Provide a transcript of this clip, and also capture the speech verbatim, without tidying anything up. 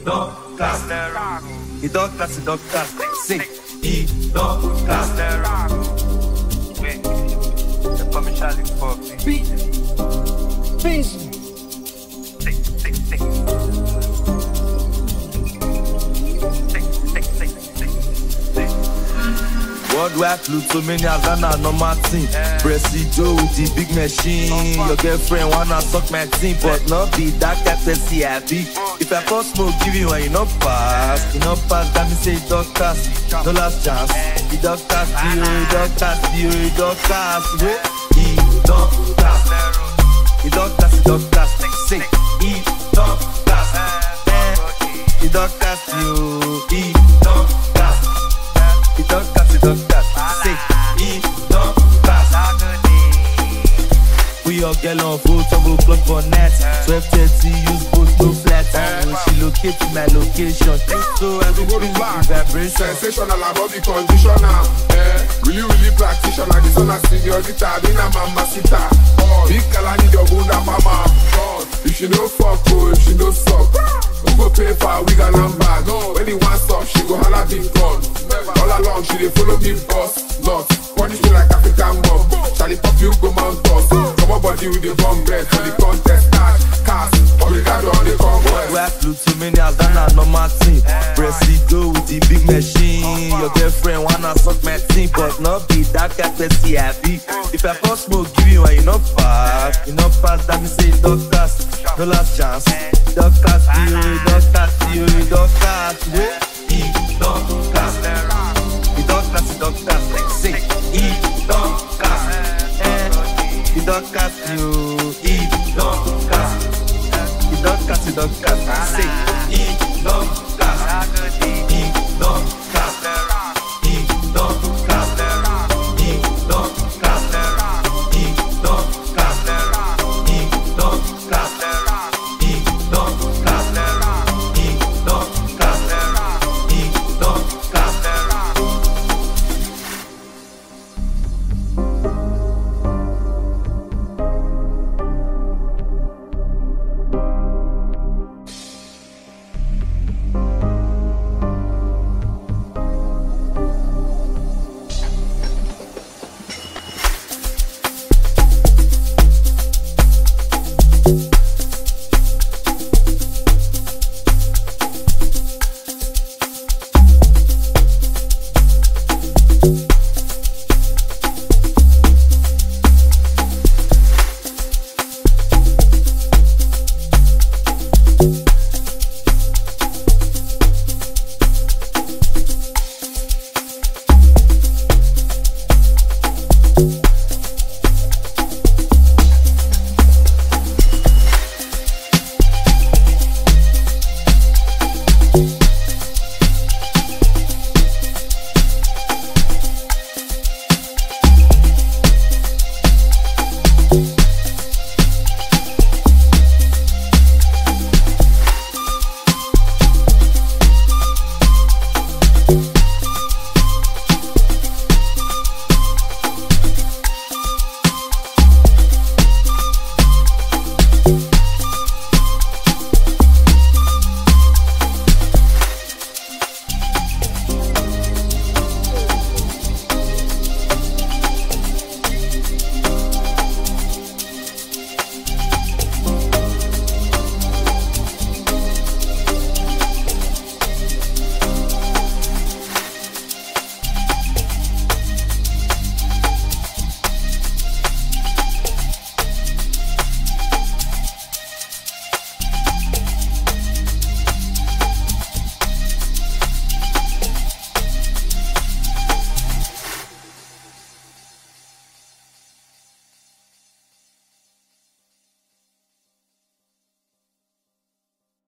don't cast. He don't cast, he don't cast. Say, he don't cast. Wait, they call me Shallipopi. Beat, beat. Tick, tick, tick. Tick, tick, tick, tick, tick. Worldwide flew to many as I know my team. Pressy Joe with the big machine. Your girlfriend wanna suck my team, but not be that courtesy I be. If I first smoke, give you and you not pass, you not pass, that me say don't cast, no last chance. He don't cast you, he don't cast you, he don't cast you. He don't cast, he don't cast, he don't cast. Say he don't cast, he don't cast you, he don't cast, he don't cast, he don't cast. Say he don't cast. We all get on full trouble clock for net. twelve thirty use both no flat. When she locate my location, so everything is vibration. Sensational about the conditioner. Eh, really, really practitioner. This one a señorita, be na mamacita. Big girl, I need your bunda mama. If she no fuck, oh, if she no suck, who go pay for a wig and handbag? When he wants stop, she go holla big gun. All along, she dey follow me boss. Not punish me like African mom. Shallipopi, you go mount boss. Come on, body with the bomb bread for the contest. Cash, cast, obrigado on the conquest. We flew too many as I know my team. Pressy go with the big machine. Your girlfriend wanna suck my team, but not be that courtesy I be. If I first smoke, give you and you not pass, you not pass, that me say don't cast, no last chance. Don't cast you, don't cast you, don't cast you. He don't cast, he don't cast, he don't cast. Say he don't cast, he don't cast you, he don't cast, he don't cast, he don't cast. Say he don't.